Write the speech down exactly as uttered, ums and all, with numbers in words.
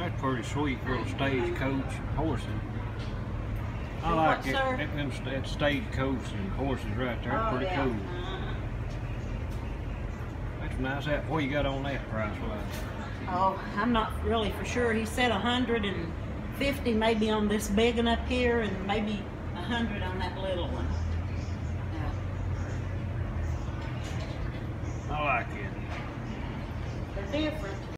That's pretty sweet little Stagecoach horses. I like it. That, them, that Stagecoach and horses right there. That's Oh, pretty yeah. cool. Uh-huh. That's nice. That what you got on that price wise? Oh, I'm not really for sure. He said a hundred and fifty maybe on this big one up here, and maybe a hundred on that little one. Yeah. I like it. They're different.